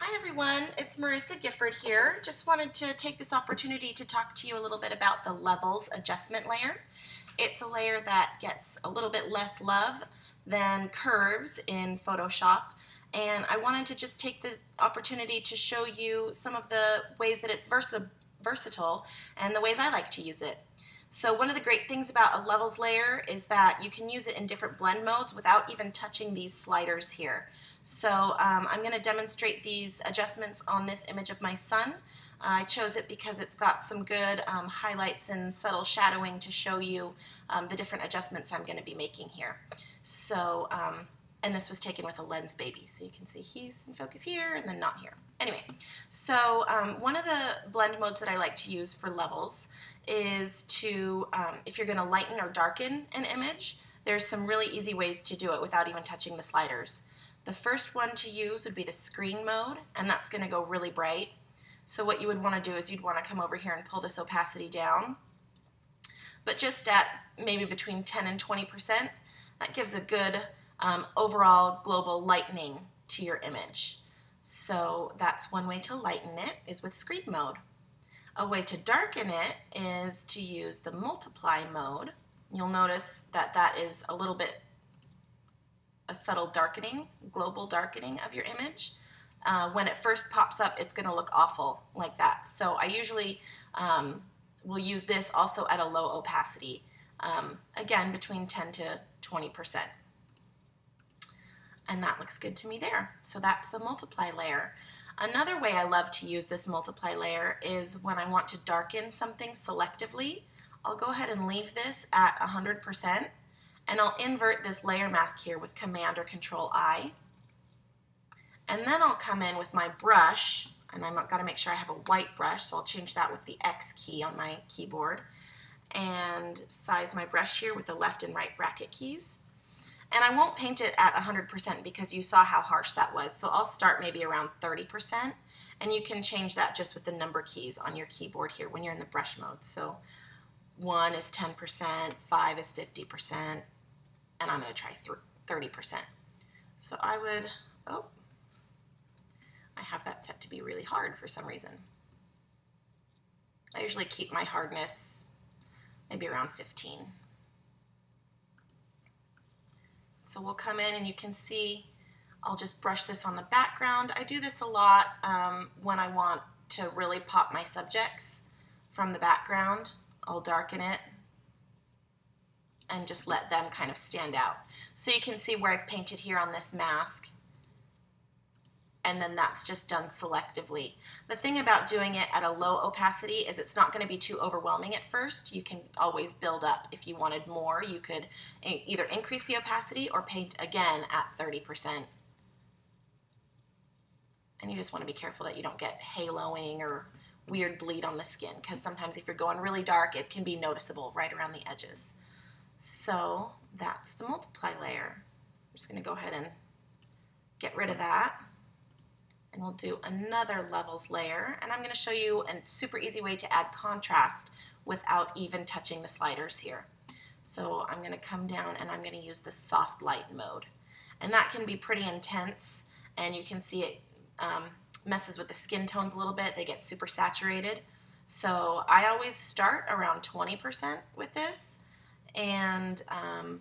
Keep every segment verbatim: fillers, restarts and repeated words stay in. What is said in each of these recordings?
Hi everyone, it's Marissa Gifford here. Just wanted to take this opportunity to talk to you a little bit about the levels adjustment layer. It's a layer that gets a little bit less love than curves in Photoshop, and I wanted to just take the opportunity to show you some of the ways that it's vers versatile and the ways I like to use it. So one of the great things about a levels layer is that you can use it in different blend modes without even touching these sliders here. So um, I'm going to demonstrate these adjustments on this image of my son. Uh, I chose it because it's got some good um, highlights and subtle shadowing to show you um, the different adjustments I'm going to be making here. So, um, and this was taken with a lens baby, so you can see he's in focus here and then not here. Anyway, so um, one of the blend modes that I like to use for levels is to, um, if you're going to lighten or darken an image, there's some really easy ways to do it without even touching the sliders. The first one to use would be the screen mode, and that's going to go really bright. So what you would want to do is you'd want to come over here and pull this opacity down, but just at maybe between ten and twenty percent. That gives a good um, overall global lightening to your image. So that's one way to lighten it, is with screen mode. A way to darken it is to use the multiply mode. You'll notice that that is a little bit a subtle darkening, global darkening of your image. Uh, when it first pops up, it's going to look awful like that. So I usually um, will use this also at a low opacity, um, again between ten to twenty percent. And that looks good to me there. So that's the multiply layer. Another way I love to use this multiply layer is when I want to darken something selectively. I'll go ahead and leave this at one hundred percent, and I'll invert this layer mask here with Command or Control I. And then I'll come in with my brush, and I've got to make sure I have a white brush, so I'll change that with the X key on my keyboard, and size my brush here with the left and right bracket keys. And I won't paint it at one hundred percent because you saw how harsh that was, so I'll start maybe around thirty percent, and you can change that just with the number keys on your keyboard here when you're in the brush mode. So one is ten percent, five is fifty percent, and I'm going to try thirty percent. So I would, oh, I have that set to be really hard for some reason. I usually keep my hardness maybe around fifteen. So we'll come in and you can see I'll just brush this on the background. I do this a lot um, when I want to really pop my subjects from the background. I'll darken it and just let them kind of stand out. So you can see where I've painted here on this mask, and then that's just done selectively. The thing about doing it at a low opacity is it's not going to be too overwhelming at first. You can always build up. If you wanted more, you could either increase the opacity or paint again at thirty percent. And you just want to be careful that you don't get haloing or weird bleed on the skin, because sometimes if you're going really dark, it can be noticeable right around the edges. So that's the multiply layer. I'm just going to go ahead and get rid of that. And we'll do another levels layer, and I'm going to show you a super easy way to add contrast without even touching the sliders here. So I'm going to come down and I'm going to use the soft light mode, and that can be pretty intense, and you can see it um, messes with the skin tones a little bit. They get super saturated. So I always start around twenty percent with this, and um,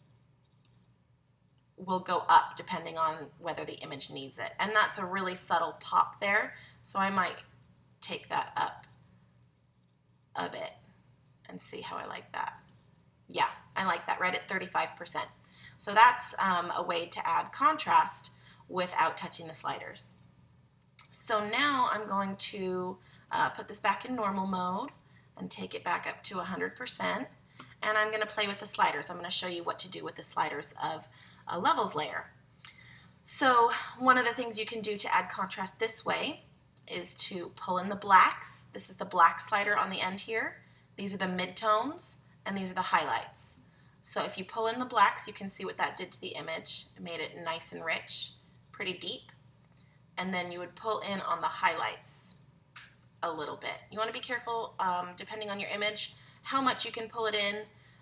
will go up depending on whether the image needs it. And that's a really subtle pop there, so I might take that up a bit and see how I like that. Yeah, I like that right at thirty-five percent. So that's um, a way to add contrast without touching the sliders. So now I'm going to uh, put this back in normal mode and take it back up to one hundred percent, and I'm going to play with the sliders. I'm going to show you what to do with the sliders of a levels layer. So one of the things you can do to add contrast this way is to pull in the blacks. This is the black slider on the end here. These are the midtones, and these are the highlights. So if you pull in the blacks, you can see what that did to the image. It made it nice and rich, pretty deep. And then you would pull in on the highlights a little bit. You want to be careful, um, depending on your image, how much you can pull it in.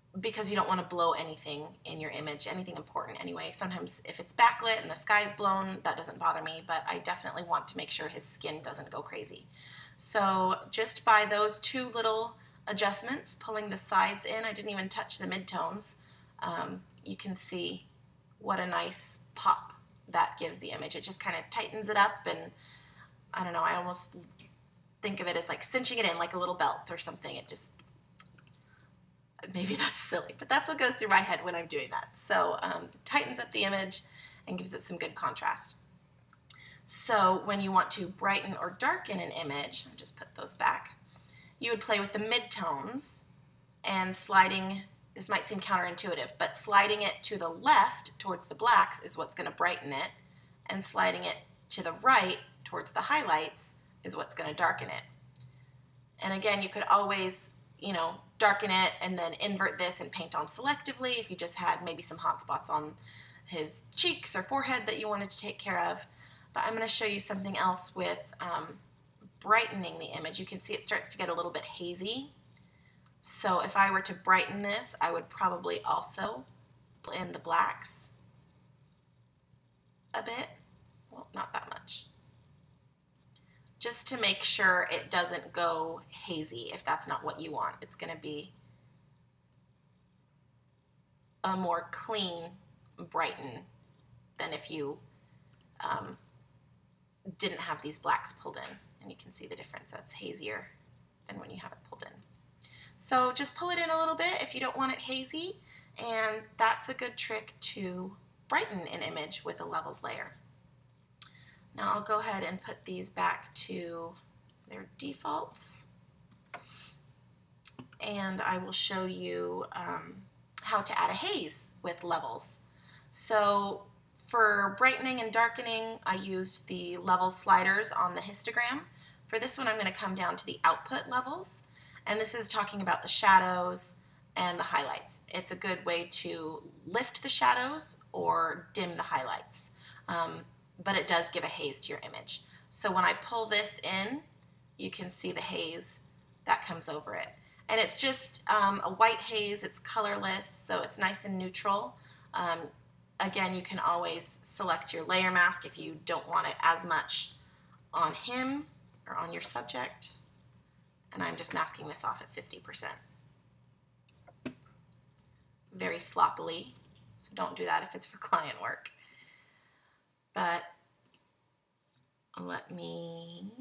because you don't want to blow anything in your image, anything important anyway. Sometimes if it's backlit and the sky's blown, that doesn't bother me, but I definitely want to make sure his skin doesn't go crazy. So just by those two little adjustments, pulling the sides in, I didn't even touch the midtones, um, you can see what a nice pop that gives the image. It just kind of tightens it up, and I don't know, I almost think of it as like cinching it in like a little belt or something. It just, maybe that's silly, but that's what goes through my head when I'm doing that. So um, tightens up the image and gives it some good contrast. So when you want to brighten or darken an image, I'll just put those back, you would play with the midtones and sliding, this might seem counterintuitive, but sliding it to the left towards the blacks is what's going to brighten it, and sliding it to the right towards the highlights is what's going to darken it. And again, you could always, you know, darken it and then invert this and paint on selectively if you just had maybe some hot spots on his cheeks or forehead that you wanted to take care of. But I'm going to show you something else with um, brightening the image. You can see it starts to get a little bit hazy. So if I were to brighten this, I would probably also blend the blacks a bit. Well, not that much. Just to make sure it doesn't go hazy if that's not what you want. It's going to be a more clean brighten than if you um, didn't have these blacks pulled in. And you can see the difference. That's hazier than when you have it pulled in. So just pull it in a little bit if you don't want it hazy, and that's a good trick to brighten an image with a levels layer. Now I'll go ahead and put these back to their defaults, and I will show you um, how to add a haze with levels. So for brightening and darkening, I used the level sliders on the histogram. For this one, I'm going to come down to the output levels, and this is talking about the shadows and the highlights. It's a good way to lift the shadows or dim the highlights. Um, but it does give a haze to your image. So when I pull this in, you can see the haze that comes over it. And it's just um, a white haze, it's colorless, so it's nice and neutral. Um, again, you can always select your layer mask if you don't want it as much on him or on your subject. And I'm just masking this off at fifty percent. Very sloppily, so don't do that if it's for client work. But let me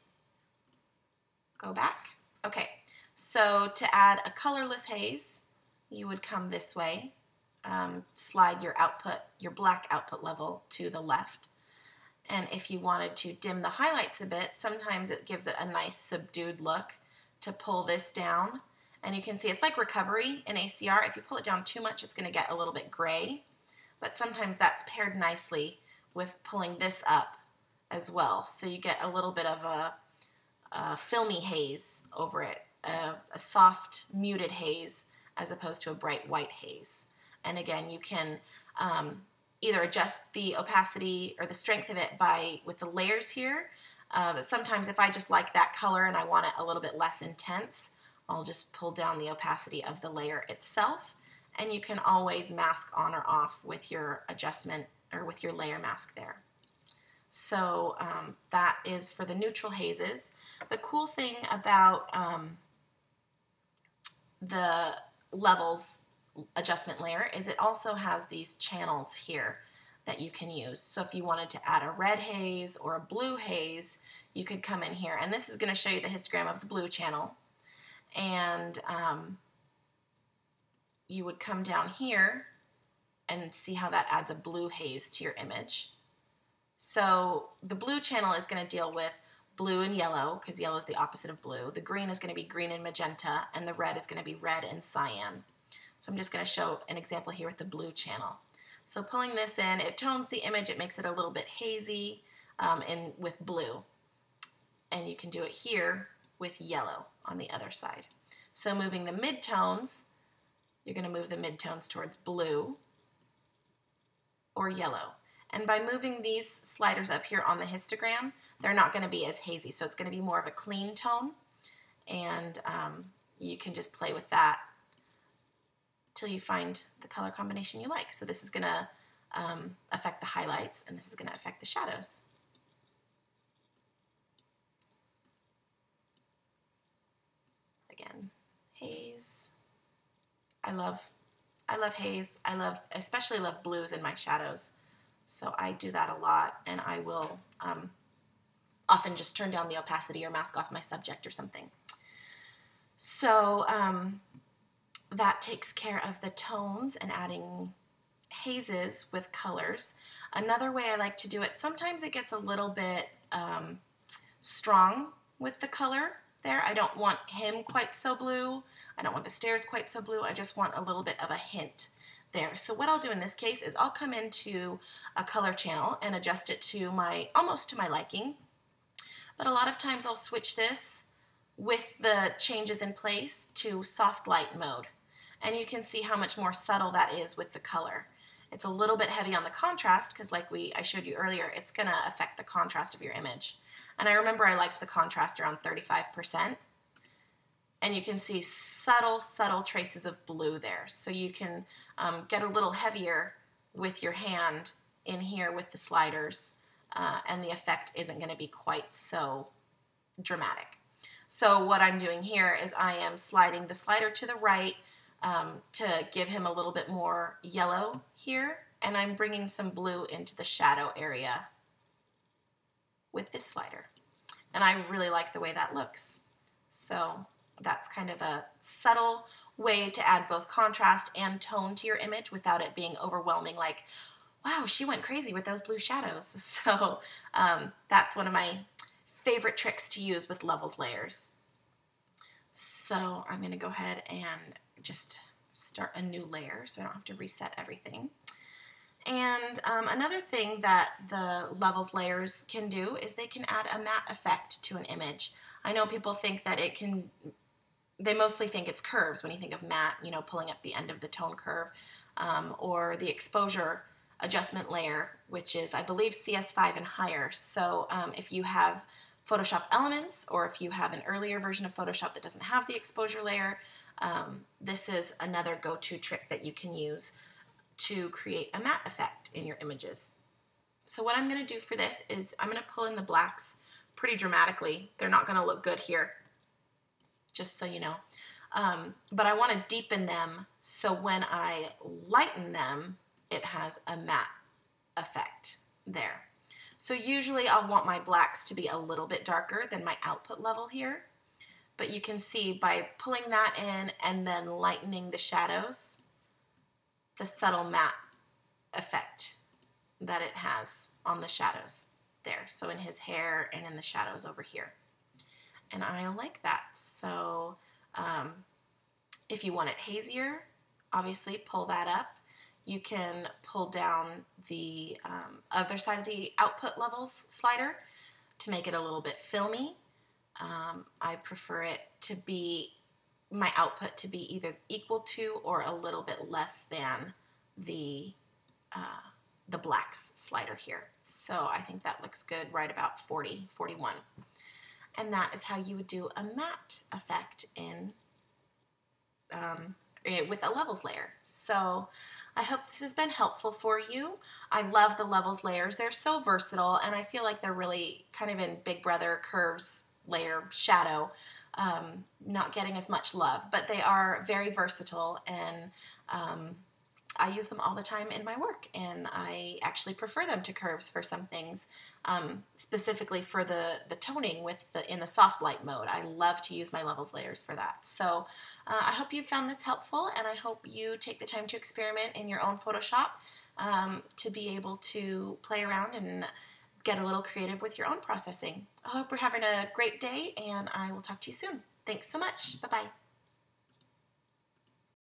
go back. Okay, so to add a colorless haze, you would come this way, um, slide your output, your black output level to the left. And if you wanted to dim the highlights a bit, sometimes it gives it a nice subdued look to pull this down. And you can see it's like recovery in A C R. If you pull it down too much, it's going to get a little bit gray. But sometimes that's paired nicely with pulling this up as well. So you get a little bit of a, a filmy haze over it, a, a soft muted haze as opposed to a bright white haze. And again, you can um, either adjust the opacity or the strength of it by with the layers here. Uh, but sometimes if I just like that color and I want it a little bit less intense, I'll just pull down the opacity of the layer itself. And you can always mask on or off with your adjustment or with your layer mask there. So um, that is for the neutral hazes. The cool thing about um, the levels adjustment layer is it also has these channels here that you can use. So if you wanted to add a red haze or a blue haze, you could come in here. And this is going to show you the histogram of the blue channel. And um, you would come down here and see how that adds a blue haze to your image. So the blue channel is going to deal with blue and yellow, because yellow is the opposite of blue. The green is going to be green and magenta, and the red is going to be red and cyan. So I'm just going to show an example here with the blue channel. So pulling this in, it tones the image, it makes it a little bit hazy um, in, with blue. And you can do it here with yellow on the other side. So moving the midtones, you're going to move the midtones towards blue or yellow. And by moving these sliders up here on the histogram, they're not going to be as hazy. So it's going to be more of a clean tone. And um, you can just play with that till you find the color combination you like. So this is going to um, affect the highlights, and this is going to affect the shadows. Again, haze. I love, I love haze. I love, especially love blues in my shadows. So I do that a lot, and I will um, often just turn down the opacity or mask off my subject or something. So um, that takes care of the tones and adding hazes with colors. Another way I like to do it, sometimes it gets a little bit um, strong with the color there. I don't want him quite so blue. I don't want the stairs quite so blue. I just want a little bit of a hint there. So what I'll do in this case is I'll come into a color channel and adjust it to my, almost to my liking. But a lot of times I'll switch this with the changes in place to soft light mode. And you can see how much more subtle that is with the color. It's a little bit heavy on the contrast because like we I showed you earlier, it's going to affect the contrast of your image. And I remember I liked the contrast around thirty-five percent. And you can see subtle, subtle traces of blue there. So you can um, get a little heavier with your hand in here with the sliders, uh, and the effect isn't going to be quite so dramatic. So what I'm doing here is I am sliding the slider to the right um, to give him a little bit more yellow here, and I'm bringing some blue into the shadow area with this slider. And I really like the way that looks. So that's kind of a subtle way to add both contrast and tone to your image without it being overwhelming, like, wow, she went crazy with those blue shadows. So um, that's one of my favorite tricks to use with levels layers. So I'm going to go ahead and just start a new layer so I don't have to reset everything. And um, another thing that the levels layers can do is they can add a matte effect to an image. I know people think that it can, they mostly think it's curves when you think of matte, you know, pulling up the end of the tone curve, um, or the exposure adjustment layer, which is, I believe, C S five and higher. So um, if you have Photoshop Elements, or if you have an earlier version of Photoshop that doesn't have the exposure layer, um, this is another go-to trick that you can use to create a matte effect in your images. So what I'm going to do for this is I'm going to pull in the blacks pretty dramatically. They're not going to look good here, just so you know. Um, but I want to deepen them so when I lighten them, it has a matte effect there. So usually I'll want my blacks to be a little bit darker than my output level here. But you can see by pulling that in and then lightening the shadows, the subtle matte effect that it has on the shadows there. So in his hair and in the shadows over here. And I like that. So um, if you want it hazier, obviously pull that up. You can pull down the um, other side of the output levels slider to make it a little bit filmy. Um, I prefer it to be, my output to be either equal to or a little bit less than the, uh, the blacks slider here. So I think that looks good, right about forty, forty-one. And that is how you would do a matte effect in um, with a levels layer. So I hope this has been helpful for you. I love the levels layers. They're so versatile, and I feel like they're really kind of in Big Brother curves layer shadow, um, not getting as much love, but they are very versatile, and um, I use them all the time in my work, and I actually prefer them to curves for some things, um, specifically for the, the toning with the in the soft light mode. I love to use my levels layers for that. So uh, I hope you found this helpful, and I hope you take the time to experiment in your own Photoshop um, to be able to play around and get a little creative with your own processing. I hope you're having a great day, and I will talk to you soon. Thanks so much. Bye-bye.